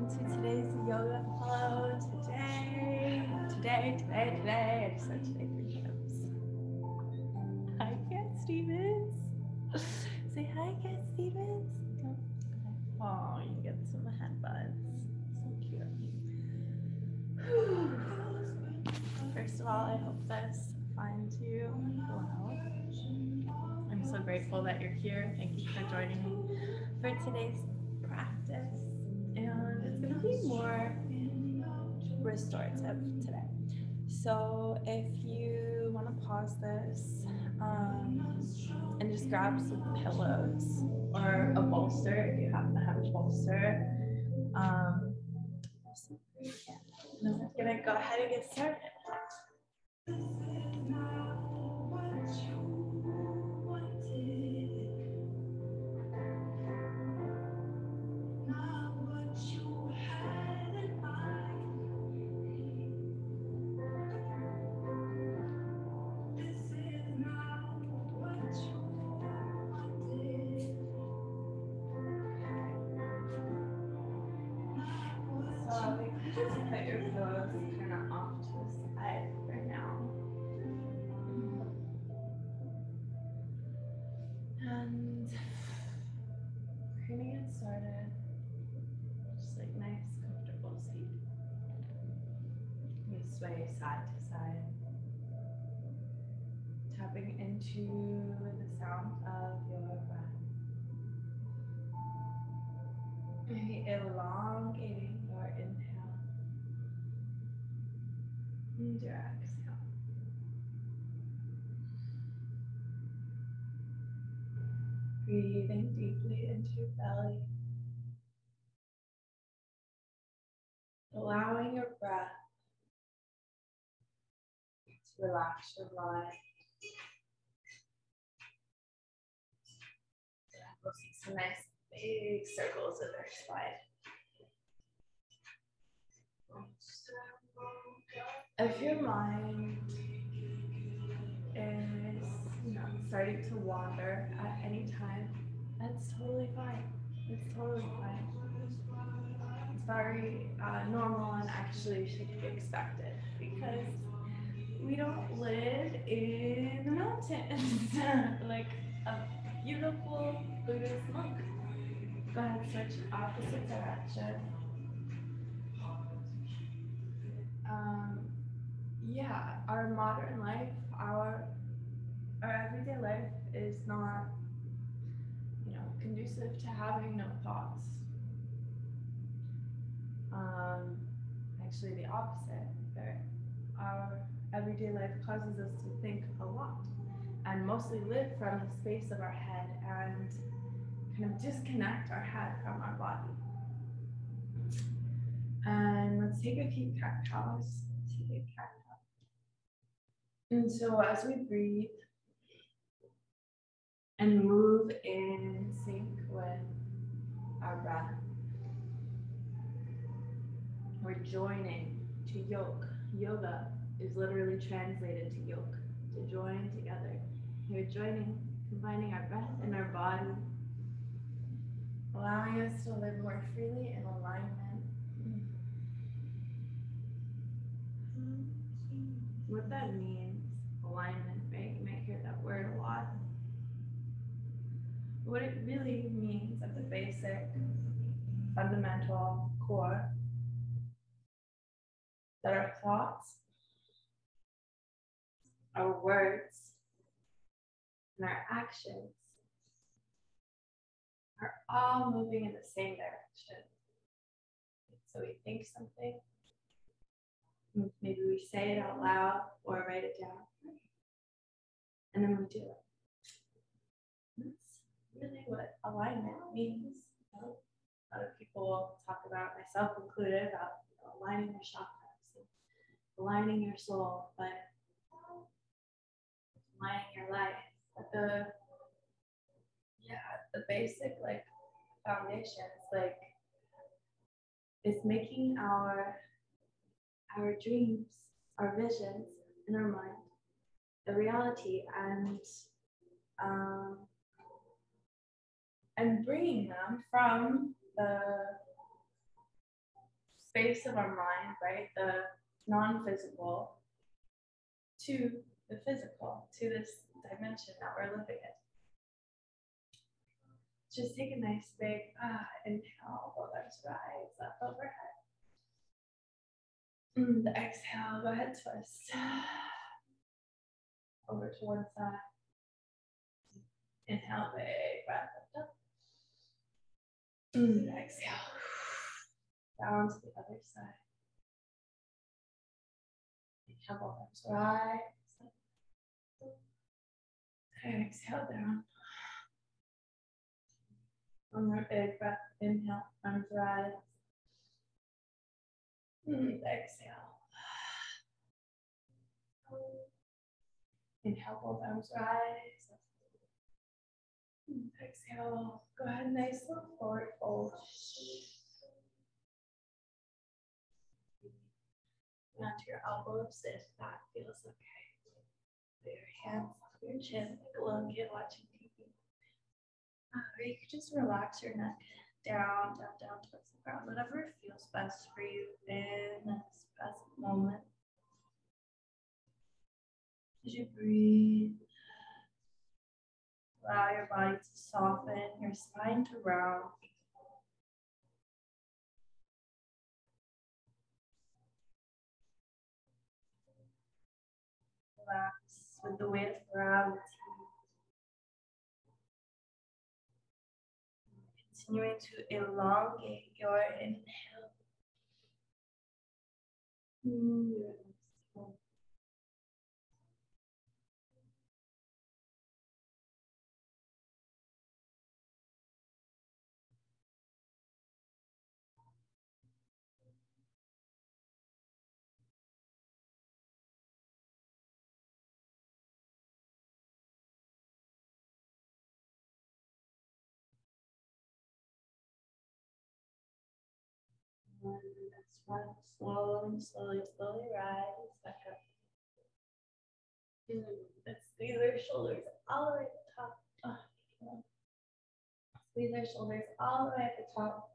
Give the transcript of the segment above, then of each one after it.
to today's yoga flow. Today. I just said today 3 times. Hi, Cat Stevens. Say hi, Cat Stevens. Oh, you get some headbutts. So cute. First of all, I hope this finds you well. I'm so grateful that you're here. Thank you for joining me for today's practice. And it's going to be more restorative today. So if you want to pause this and just grab some pillows or a bolster if you happen to have a bolster. And then we're going to go ahead and get started. So you can just put your pillows kind of off to the side for now. And we're gonna get started. Just like nice, comfortable seat. You sway side to side, tapping into the sound of your breath. Maybe elongating your inhale and your exhale. Breathing deeply into your belly. Allowing your breath to relax your mind. We'll see some nice big circles in their spine. If your mind is starting to wander at any time, that's totally fine. It's totally fine. It's very normal and actually should be expected because we don't live in the mountains like a beautiful Buddhist monk. Go ahead, switch opposite direction. Yeah, our modern life, our everyday life is not, conducive to having no thoughts. Actually, the opposite. Our everyday life causes us to think a lot and mostly live from the space of our head and kind of disconnect our head from our body. And let's take a few cat-cows. And so as we breathe and move in sync with our breath, we're joining to yoke. Yoga is literally translated to yoke, to join together. We're joining, combining our breath and our body, allowing us to live more freely in alignment. What that means, alignment, right? You might hear that word a lot. What it really means at the basic, fundamental core, that our thoughts, our words, and our actions are all moving in the same direction. So we think something, maybe we say it out loud or write it down, and then we do it. That's really what alignment means. Other people talk about, myself included, about aligning your chakras, aligning your soul, but aligning your life. But the basic foundations, it's making our dreams, our visions in our mind a reality, and bringing them from the space of our mind, right? The non-physical to the physical, to this dimension that we're living in. Just take a nice big inhale, both arms rise up overhead. The exhale, go ahead, twist. Over to one side. Inhale, big breath up. Exhale. Down to the other side. Inhale, both arms rise up. Exhale down. One more big breath. Inhale, arms rise. Exhale. Inhale, both arms rise. Exhale. Go ahead, nice little forward fold. Onto your elbows if that feels okay. Put your hands on your chin, like a little kid watching TV. Or you could just relax your neck down, down, down towards the ground. Whatever feels best for you in this present moment. As you breathe, allow your body to soften, your spine to round. Relax with the weight of gravity. Continuing to elongate your inhale. That's right. Slowly, slowly, slowly rise back up. Let's squeeze our shoulders all the way at the top. Squeeze our shoulders all the way at the top.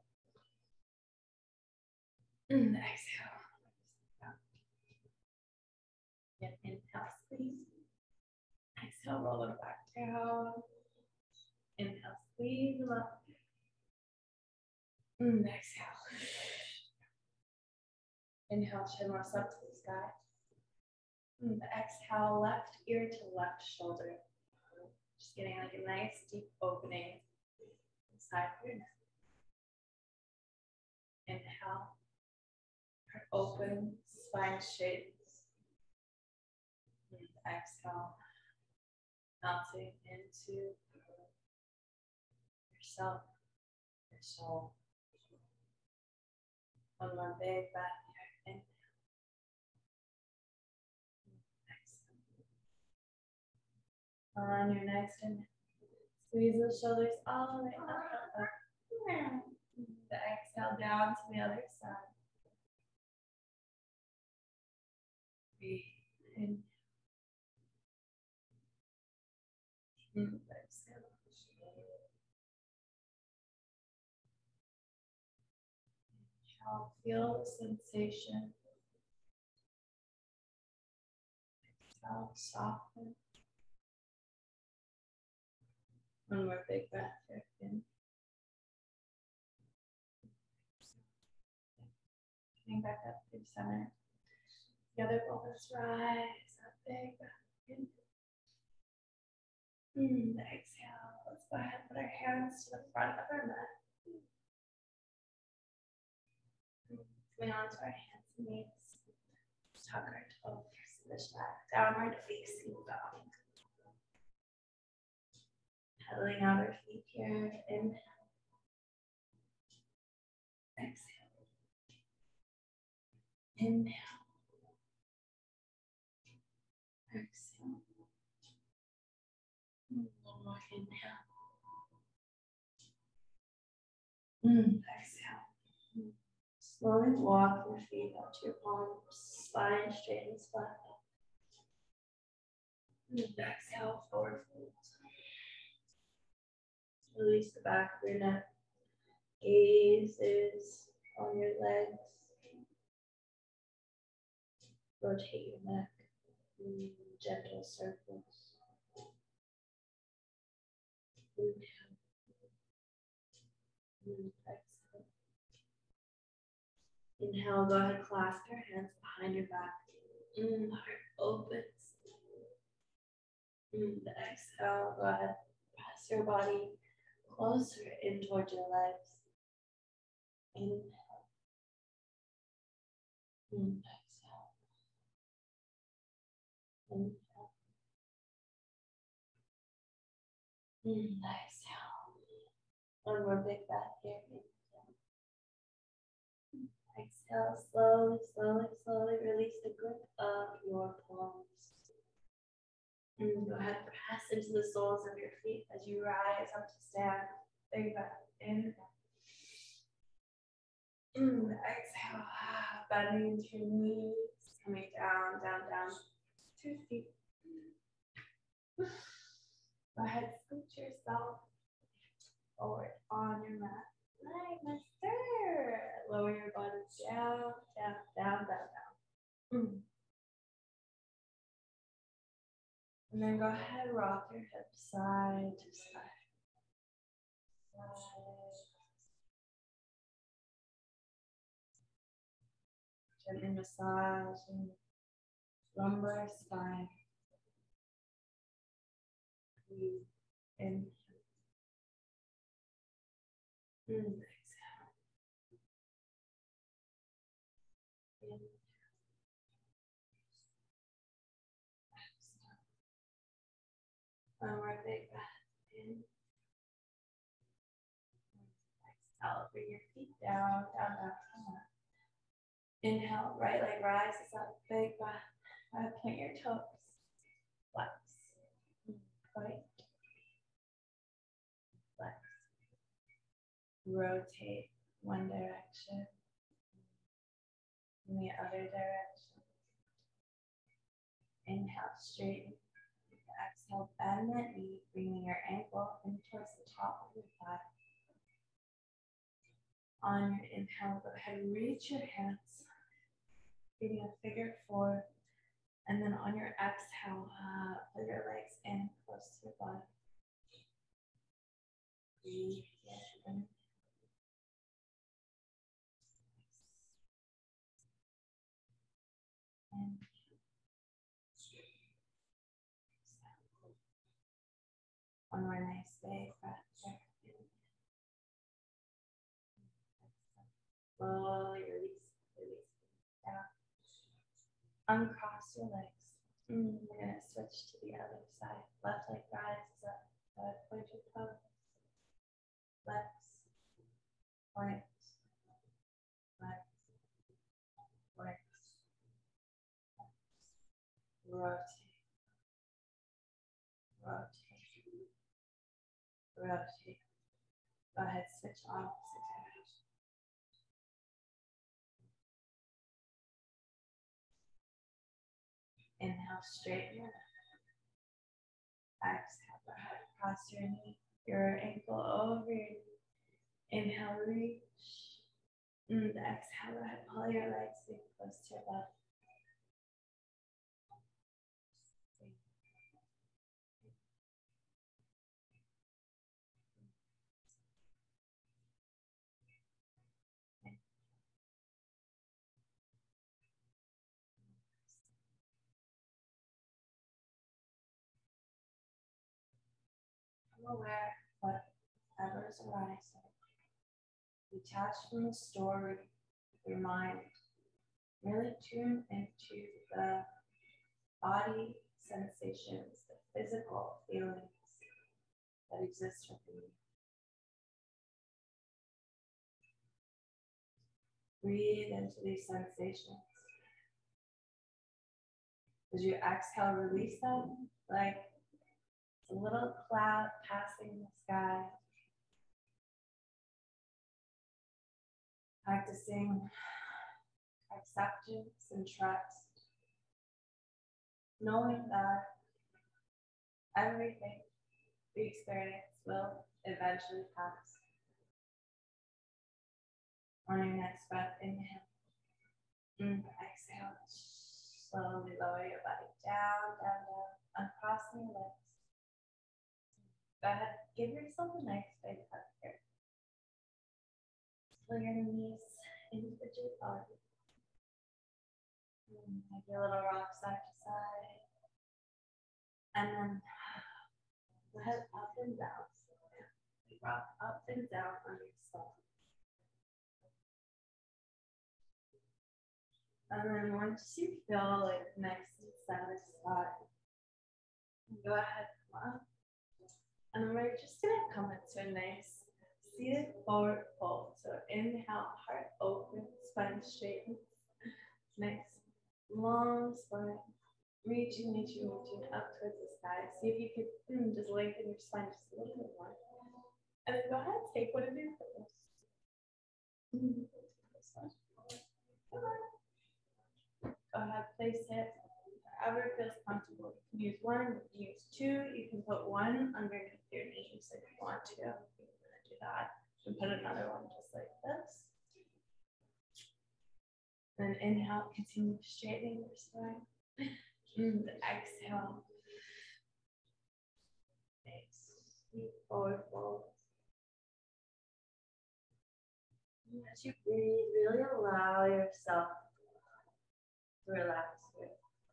Exhale. Again, inhale, squeeze. Exhale, roll them back down. Inhale, squeeze them up. Exhale. Inhale, chin lifts up to the sky. Exhale, left ear to left shoulder. Just getting like a nice deep opening inside of your neck. Inhale, open, spine straight. Exhale, melting into yourself, your soul. One more big breath here. Inhale. Exhale. On your next inhale, squeeze the shoulders all the way up. The exhale down to the other side. Breathe in. Exhale. Feel the sensation. Exhale, soften. One more big breath here. In. Coming back up to center. The other pelvis rise up, big breath in. Exhale. Let's go ahead and put our hands to the front of our mat. Coming onto our hands and knees. Tuck our toes, switch back, downward facing dog. Pedaling out our feet here. Inhale. Exhale. Inhale. Exhale. One more inhale. Exhale. Slowly walk your feet up to your palms, spine straight and flat. Exhale, forward fold. Release the back of your neck. Gaze is on your legs. Rotate your neck. Gentle circles. Inhale. Exhale. Inhale, go ahead, clasp your hands behind your back. Heart opens. Exhale, go ahead, press your body closer in towards your legs. Inhale. Exhale. Inhale. Exhale. One more big breath here. Exhale, slowly, slowly, slowly release the grip of your palms. Go ahead, press into the soles of your feet as you rise up to stand. Big breath in. Exhale, bending into your knees, coming down, down, down to your feet. Go ahead, scoot yourself forward on your mat. Like Master. Lower your body down, down, down, down, down. And then go ahead, rock your hips side to side. Gently massaging lumbar spine. Breathe in. Exhale. In. Exhale. One more big breath in. Exhale, bring your feet down, down, down, down. Inhale, right leg rises up, big breath. Point your toes. Flex. Point. Flex. Rotate one direction. In the other direction. Inhale, straighten. Exhale, bend that knee, bringing your ankle in towards the top of your thigh. On your inhale, go ahead and reach your hands, creating a figure four. And then on your exhale, put your legs in close to your body. Breathe in. And one more nice big breath there. Slowly release down. Uncross your legs. We're going to switch to the other side. Left leg rises up. Point your toes. Flex. Point. Flex. Flex. Rotate. Rotate. Rotate. Go ahead, switch opposite direction. Inhale, straighten your neck. Exhale, go ahead, cross your knee, your ankle over your knee. Inhale, reach. Exhale, go ahead, pull your legs in close to your body. Become aware of whatever's arising. Detach from the story of your mind. Really tune into the body sensations, the physical feelings that exist within you. Breathe into these sensations. As you exhale, release them like a little cloud passing the sky. Practicing acceptance and trust. Knowing that everything we experience will eventually pass. On your next breath, inhale. Exhale. slowly lower your body down, down, down, uncrossing your legs. Go ahead, give yourself a nice big hug here. Pull your knees into the body. Maybe a little rock side to side. And then go ahead, up and down. Rock up and down on yourself. And then once you feel like nice and satisfied, go ahead, come up. And then we're just gonna come into a nice seated forward fold. So inhale, heart open, spine straightens. Nice, long spine. Reaching up towards the sky. See if you could just lengthen your spine just a little bit more. And then go ahead, take one of your pillows. Go ahead, place it wherever feels comfortable. You can use one, you can use two. You can put one underneath your knees if you want to. You're gonna do that. You can put another one just like this. Then inhale, continue straightening your spine. And exhale. Nice. Deep forward fold. As you breathe, really allow yourself to relax here.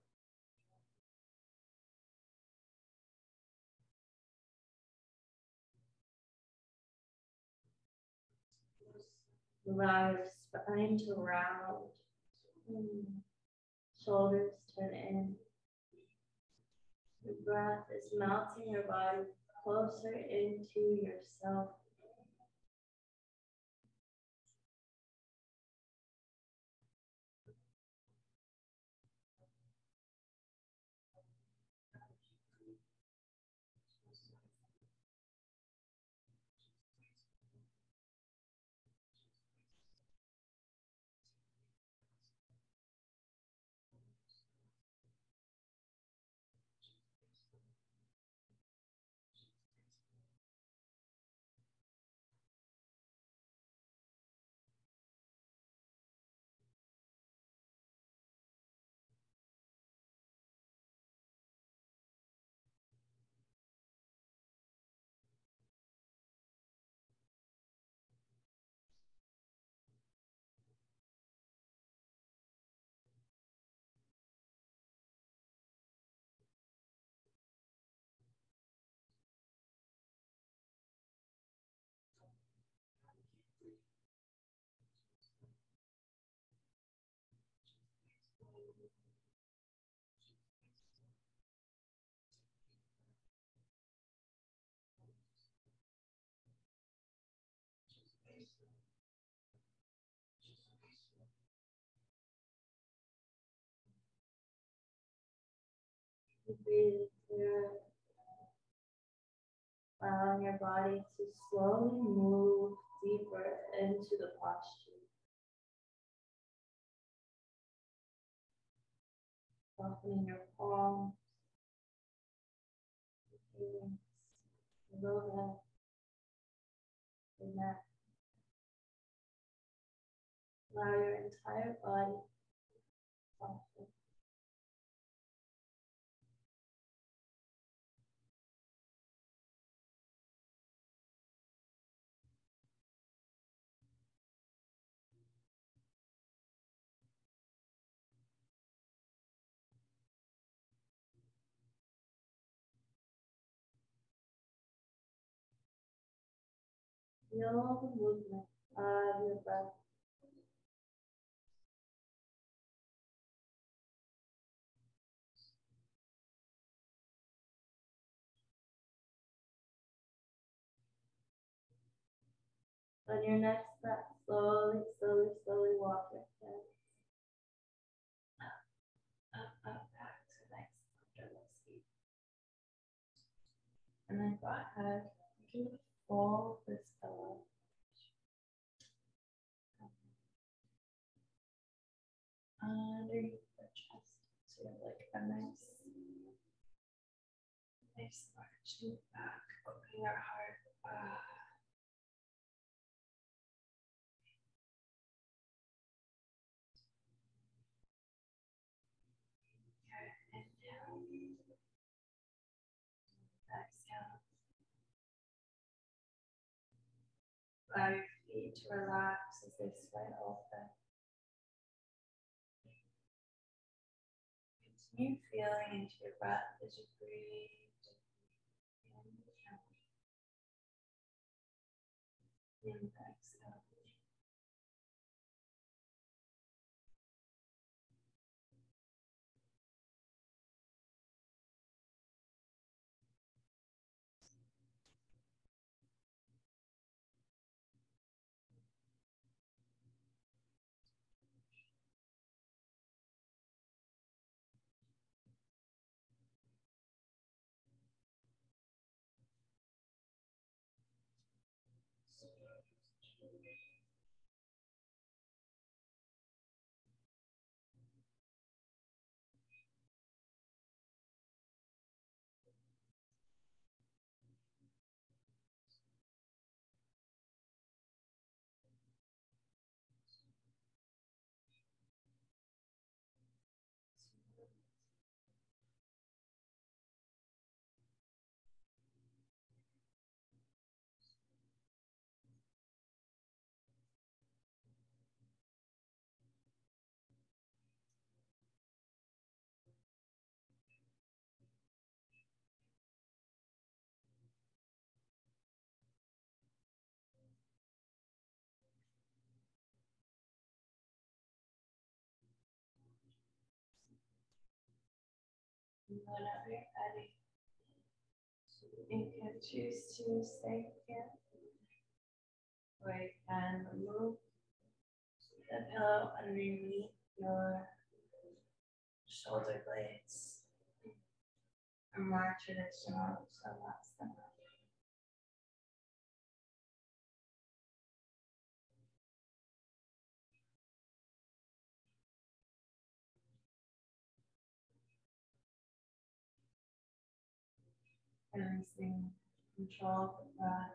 Allow your spine to round. Shoulders turn in. Your breath is melting your body closer into yourself. Breathe through, allowing your body to slowly move deeper into the posture. Softening your palms, your hands, your low back, your neck. Allow your entire body to soften. Feel the movement of your breath. On your next breath, slowly, slowly, slowly walk your hands up, back to nice comfortable seat. And then go ahead, you can fold this pillow. Underneath the chest, so you have like a nice arch in the back, opening your heart. to relax as they sway open. Continue feeling into your breath as you breathe. In and out. In and exhale. And whenever you're ready, you can choose to stay here, or you can remove the pillow underneath your shoulder blades or more traditional, so that's the releasing control of the breath,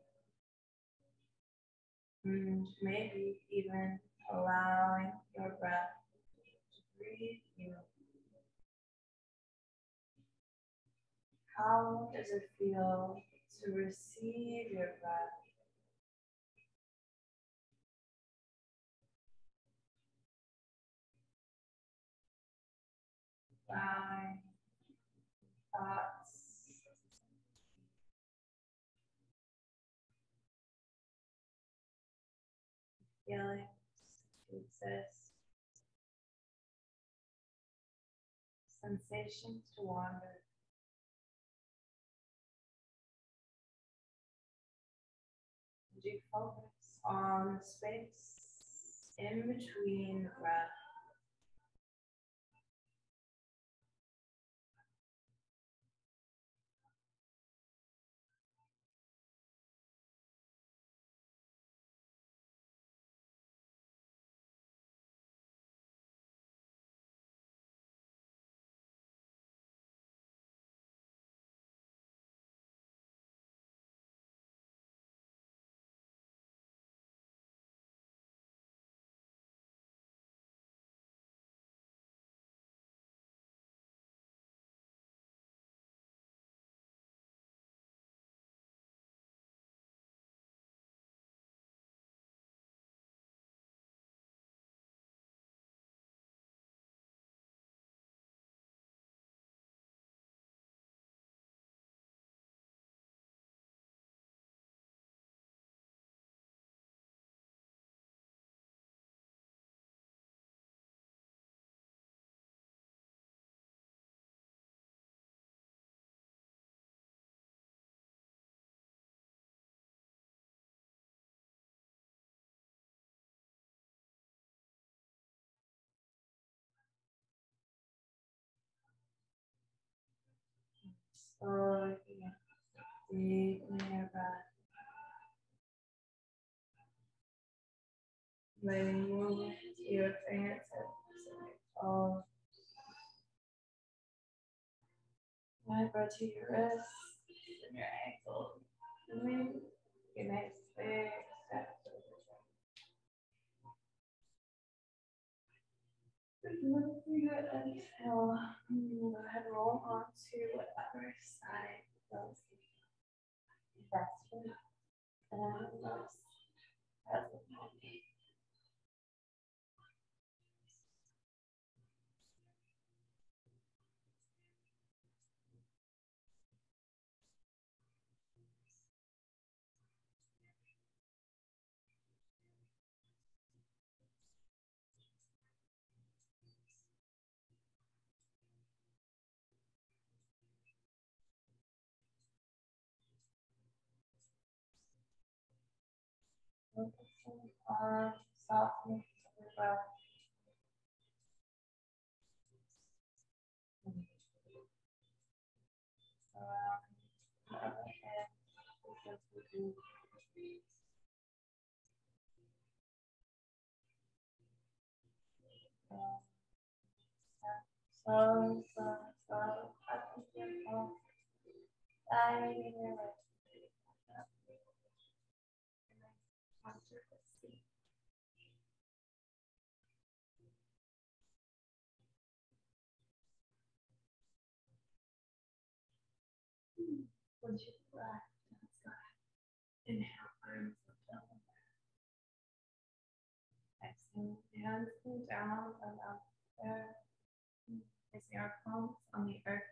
and maybe even allowing your breath to breathe you. How does it feel to receive your breath? Allowing thoughts, feelings to exist, sensations to wander. Do you focus on the space in between the breath? Slowly deepening your breath. Letting move to your fingertips and your toes. Vibra to your wrists and your ankles. And then your nice big step to the side. With your exhale, go ahead and roll onto whatever side feels best for you. And release. present. Focusing on softening the breath. Once you breath, inhale, arms up. Exhale, hands come down and up there. Placing our palms on the earth.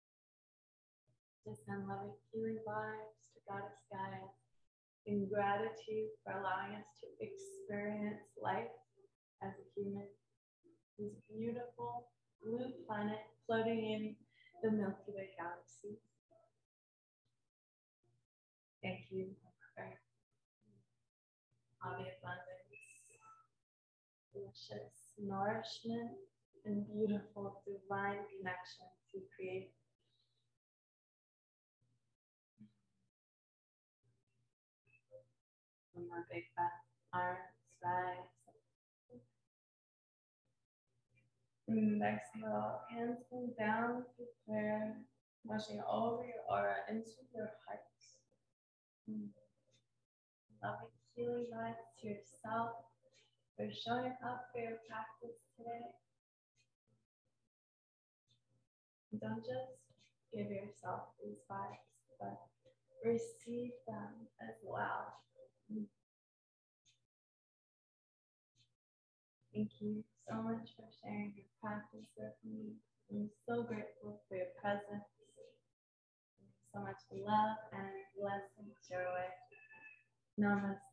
Just send loving healing vibes to Goddess Gaia in gratitude for allowing us to experience life as a human. This beautiful blue planet floating in the Milky Way galaxy. Thank you for all the abundance, delicious nourishment, and beautiful divine connections you create. One more big breath, arms rise. Exhale, hands come down to prayer, washing over your aura into your heart. Loving healing vibes to yourself for showing up for your practice today. Don't just give yourself these vibes, but receive them as well. Thank you so much for sharing your practice with me. I'm so grateful for your presence. So much love and blessings your way. Namaste.